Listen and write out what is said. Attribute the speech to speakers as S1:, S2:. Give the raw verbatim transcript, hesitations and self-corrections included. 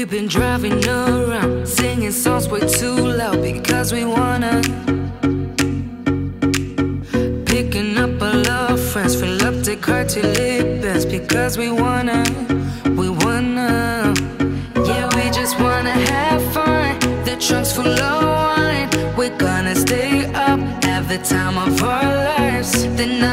S1: We've been driving around, singing songs way too loud because we wanna. Picking up all our friends, fill up the car till it bends because we wanna, we wanna. Yeah, we just wanna have fun. The trunk's full of wine. We're gonna stay up, have the time of our lives. The night